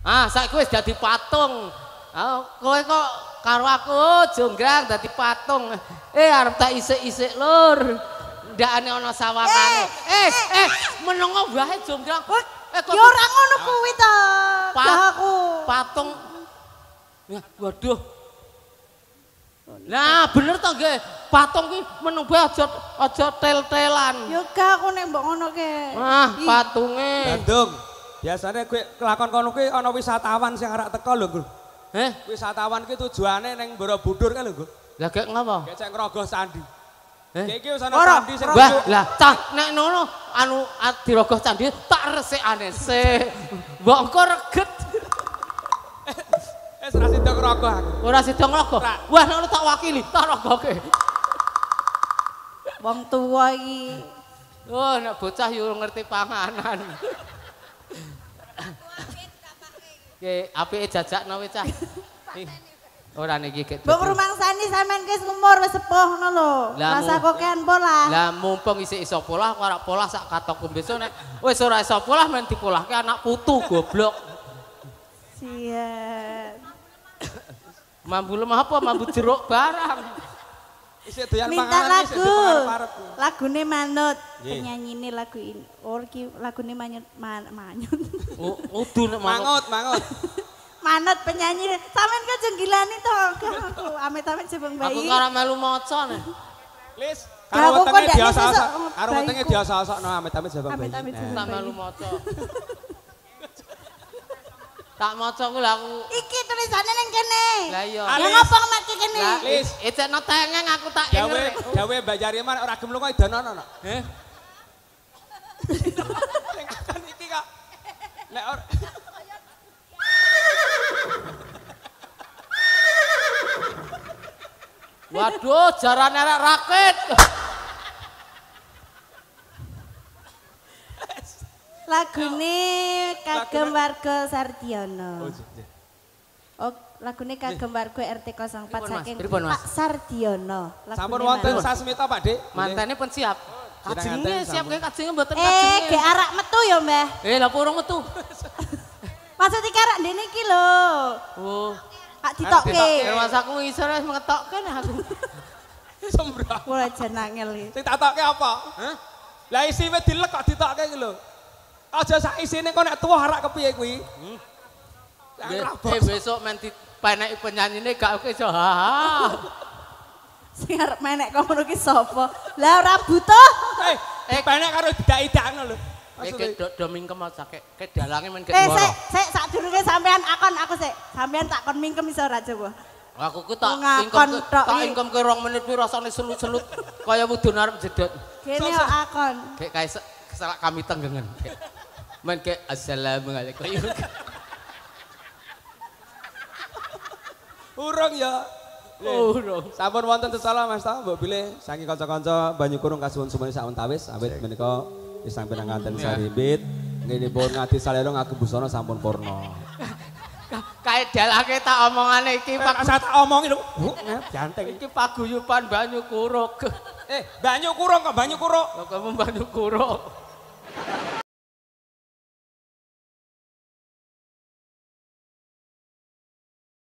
Ah, saiki wis dadi patung. Ah, kowe kok karo aku jonggrang dadi patung. Arep tak isik-isik lur. Ndakane ana sawangane. Menengo wae jonggrang. Ya ora ngono kuwi to. Aku. Patung. Ya, waduh. Nah, bener to nggih. Patung ki meneng bae aja tel-telan. Ya gak aku nek mbok ngono ke. Ah, patunge. Bandung. Biasane kowe kelakon kono kuwi ana wisatawan sing arek teko lho, Gur. Wisatawan ki tujuane ning Borobudur kan lho, Gur. Lah gek ngapa? Gek cek ngrogoh candi. Iki wis ana Ora, candi sing Wah, lah cah nek ngono anu dirogoh candi tak resikane sik. Mbok engko reget. Ora sida ngrogoh aku. Ora sida ngrogoh. Wah, ngono tak wakili, tak rogohke. Wong tuwa iki. Oh, nek bocah yo ngerti panganan. Ki apike jajakno we cah. Ora niki gek. Mbok rumangsani sampean ki umur wis sepuh ngono lho. Rasa kokean pola. Lah mumpung isih iso polah kok ora polah sak katokku besok nek wis ora iso polah men dipolahke anak putu goblok. Siap. Mambu lemah apa mambu jeruk barang. Isih doyan Minta panganan isih lagu. diparep-parep. Lagune Manut. Nggih. Penyanyine lagu ini. Iki lagune Manyut. Udu nek Mangut, mangut. Manut penyanyi. Sampeyan kok jenggilani to aku. Amit-amit jebeng bayi. aku karo melu maca nih. Lis, Lah, karo aku kok wetenge ndak biasa iso karo wetenge bayiku. biasa-asokno amit-amit jabang bayi. Amit-amit jabang Tak melu maca. Tak maca ku lha aku. Iki tulisane ning kene. Lah iya. Ya Alis. ngopo ngemake kene? Lah Lis. ecekno tengeng aku tak Gawe enger. gawe Mbak Jariman ora gelem lunga idonono. Heh. Sing akan iki kok. Nek ora Waduh, jarane arek rakit. Lagune kagem warga Sardiono. Oh, lagune kagem warga RT 04 saking Pripun, Mas? Pak Sardiono. Lagune sampun wonten Manut. sasmita Pak Dik. Mantene pun siap. Kajenge Jenengan siap sampun. kae kajenge mboten Gek kajenge. arak metu ya, Mbah. Lah purung metu. Maksud iki arak ndene iki lho. Oh. Kak ditokke. Mas aku isor wis ngetokke nek aku. Sembrang. Ora jenangel iki. Sing tak tokke apa? Hah? Lah isi wis dilek kok ditokke iki lho. Aja sak isine kok nek tuwa harak kepiye kuwi? Besok men dipeneki penyanyine gak oke iso. Ha. Sing arep menek kok ngono ki sapa? Lah ora butuh. Dipenek karo didak-idakno lho. Iki do mingkem aja kek dalange men ket Sik sadurunge sampean akon aku sik. Sampean tak kon mingkem iso ora coba. Aku ku tak Ngakon tok tak iki. ingkem ke 2 menit kuwi rasane selut-selut kaya wudun arep jedot. Kene yo akon. Kayak kesalak kami tenggengen. Men kayak assalamualaikum. Urung ya. Urung. Sampun wonten tesala Mas ta, mbok bilih saking kanca-kanca Banyu Kurung kasuwun sumene sak untawis awit menika isang pinanganten sarimbit. Nginipun ngadi salero ngagem busana sampun purna. Kae dalake tak omongane iki Saya tak omongin lho. Janteng. iki paguyuban Banyu Kurung. Banyu Kurung kok Banyu Kurung. Kok kamu Banyu Kurung.